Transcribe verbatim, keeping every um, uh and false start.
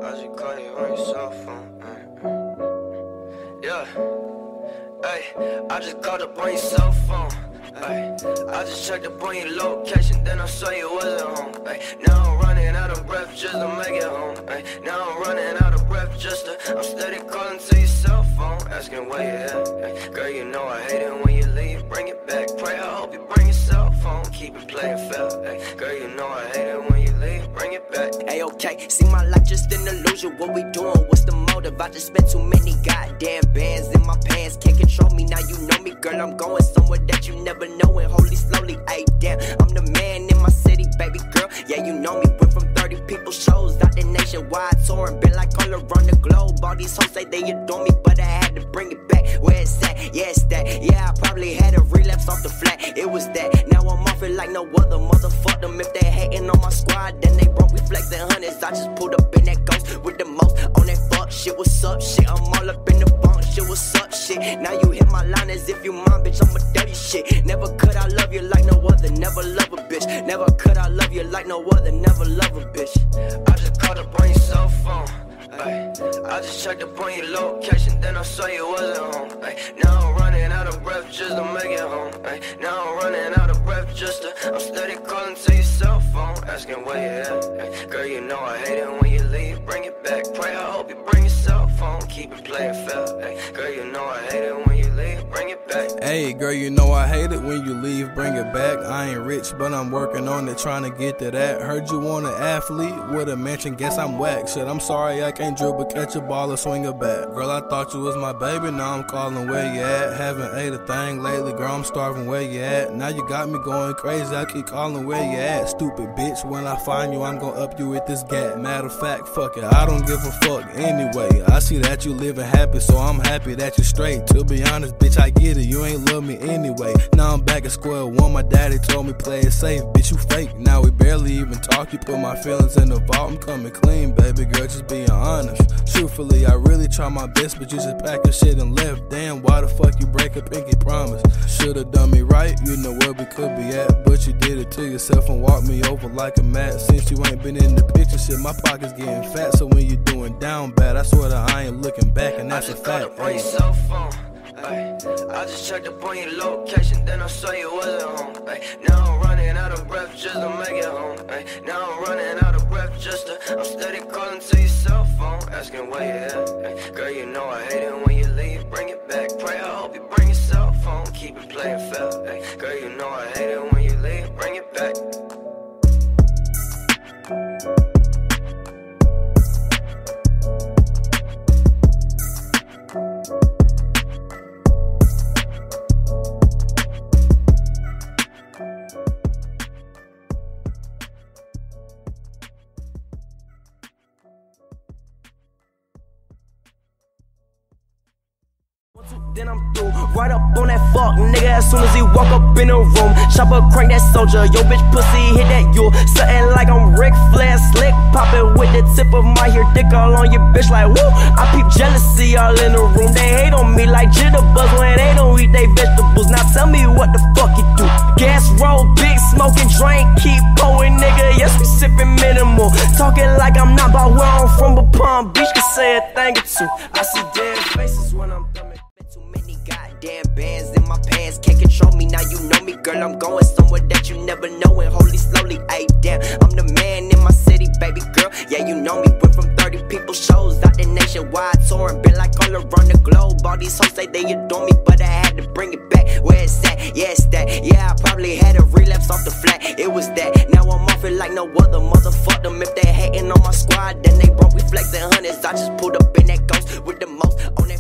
I just call you on your cell phone. Yeah. Hey, I just called up on your cell phone. Ay, I just checked up on your location, then I saw you wasn't home. Ay, now I'm running out of breath just to make it home. Ay, now I'm running out of breath just to. I'm steady calling to your cell phone, asking where you at. Ay, girl, you know I hate it when you leave. Bring it back, pray I hope you bring your cell phone. Keep it playing fair. Ay, girl, you know I hate it when you leave. Bring it back. Hey, okay, see my life just an illusion. What we doing? What's the motive? I just spent too many goddamn bands in my pants. Can't control me, now you know me, girl. I'm going somewhere that you never know, and holy slowly, ayy, damn, I'm the man in my city, baby girl. Yeah, you know me, went from thirty people shows out the nationwide touring, been like all around the globe. All these hoes say they adore me, but I had to bring it back. Where it's at? Yeah, it's that. Yeah, I probably had a relapse off the flat. It was that. Now I'm off it like no other. Motherfuck them if they hating on my squad, then they broke. We flexing hundreds. I just pulled up in that ghost with the most on that fuck shit. What's up, shit? I'm all up in the funk shit. What's up, shit? Now you hit my line as if you mine, bitch. I'm a dirty shit. Never could I love you like no other. Never love a bitch. Never could I love you like no other. Never love a bitch. I just called up on your cell phone. Ay, I just checked up on your location, then I saw you wasn't home. Ay, now I'm running out of breath just to make it home. Ay, now I'm running out of breath just to. I'm steady calling to your cell phone, asking where you at. Ay, girl, you know I hate it when you leave. Bring it back, pray I hope you bring your cell phone. Keep it playing fair. Ay, girl, you know I hate it when you leave. Bring it back. Hey, girl, you know I hate it when you leave. Bring it back. I ain't rich, but I'm working on it, trying to get to that. Heard you want an athlete with a mention. Guess I'm whack. Shit, I'm sorry I can't dribble, catch a ball or swing a bat. Girl, I thought you was my baby, now I'm calling where you at. Haven't ate a thing lately, girl, I'm starving where you at. Now you got me going crazy, I keep calling where you at. Stupid bitch, when I find you, I'm gonna up you with this gap. Matter of fact, fuck it, I don't give a fuck anyway. I see that you living happy, so I'm happy that you straight. To be honest, bitch, I get it, you ain't love me anyway. Now I'm back at square one, my daddy told me play it safe. Bitch, you fake, now we barely even talk. You put my feelings in the vault, I'm coming clean, baby girl, just being honest. Truthfully, I really try my best, but you just pack your shit and left. Damn, why the fuck you break a pinky promise? Should've done me right, you know where we could be at, but you did it to yourself and walked me over like a mat. Since you ain't been in the picture, shit, my pocket's getting fat. So when you doing down bad, I swear that I ain't looking back, and that's a fact. I just called up on your cell phone. Ay, I just checked up on your location, then I saw you wasn't home. Ay, now I'm running out of breath just to make it home. Ay, now I'm running out of breath just to. I'm steady calling to your cell phone, asking where you at. Ay, girl, you know I hate it when you leave. Bring it back, pray I hope you bring your cell phone. Keep it playing fair. Ay, girl, you know I hate it when you leave. Bring it back. Then I'm through, right up on that fuck nigga as soon as he walk up in the room. Chopper crank that soldier, yo bitch pussy hit that you. Something like I'm Ric Flair, slick poppin' with the tip of my hair, dick all on your bitch like woo. I peep jealousy all in the room, they hate on me like jitterbugs when they don't eat they vegetables. Now tell me what the fuck you do. Gas roll, big smoking drink, keep going nigga, yes we sippin' minimal. Talking like I'm not about where I'm from, but Palm Beach can say a thing or two. I see dead faces when I'm thumbing. Damn bands in my pants, can't control me, now you know me, girl, I'm going somewhere that you never know, and holy slowly, ayy, damn, I'm the man in my city, baby girl, yeah, you know me, went from thirty people shows out the nationwide touring, been like all around the globe, all these hoes say they adore me, but I had to bring it back. Where it's at? Yeah, it's that. Yeah, I probably had a relapse off the flat. It was that. Now I'm off it like no other. Motherfuck them if they hating on my squad, then they broke. We flexing hundreds. I just pulled up in that ghost with the most on that.